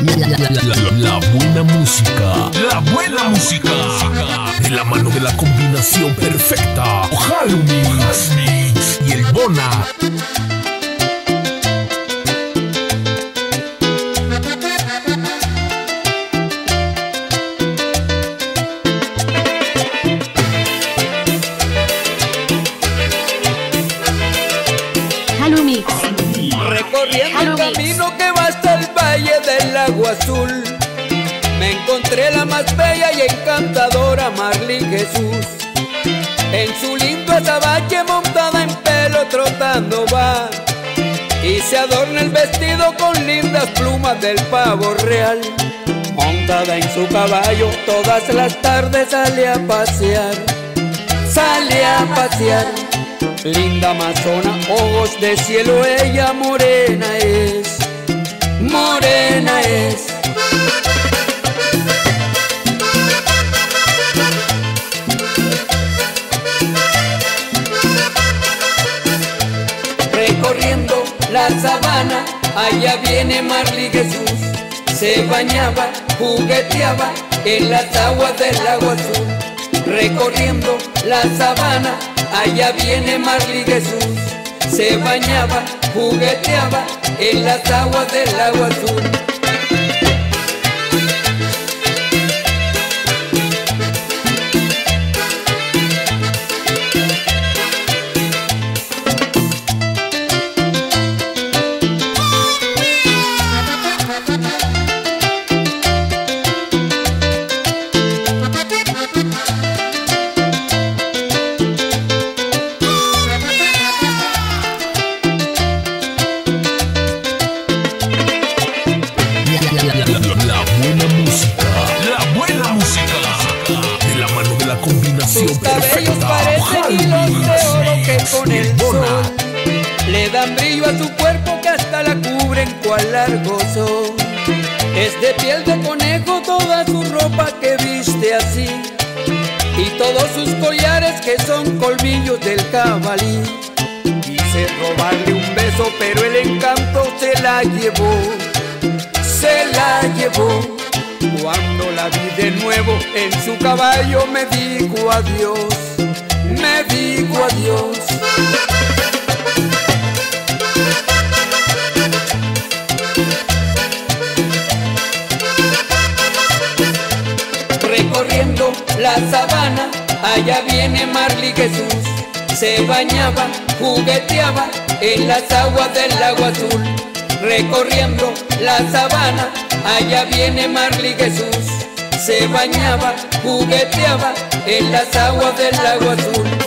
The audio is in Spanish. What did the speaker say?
La buena música, la buena música, de la mano de la combinación perfecta, Halumix y el Bona. Halumix. Recorriendo el camino que va hasta el valle del lago azul, me encontré la más bella y encantadora Marley Jesús. En su lindo azabache montada en pelo trotando va, y se adorna el vestido con lindas plumas del pavo real. Montada en su caballo todas las tardes sale a pasear, sale a pasear. Linda amazona, ojos de cielo, ella morena es, morena es. Recorriendo la sabana, allá viene Marley Jesús. Se bañaba, jugueteaba en las aguas del lago azul. Recorriendo la sabana, allá viene Marley Jesús. Se bañaba, jugueteaba en las aguas del lago azul. Sus cabellos parecen hilos de oro que con el sol le dan brillo a su cuerpo, que hasta la cubren cual largo sol. Es de piel de conejo toda su ropa que viste así, y todos sus collares que son colmillos del jabalí. Quise robarle un beso, pero el encanto se la llevó, se la llevó. Cuando la vi de nuevo en su caballo me dijo adiós, me dijo adiós. Recorriendo la sabana, allá viene Marley Jesús. Se bañaba, jugueteaba en las aguas del lago azul. Recorriendo la sabana, allá viene Marley Jesús. Se bañaba, jugueteaba en las aguas del lago azul.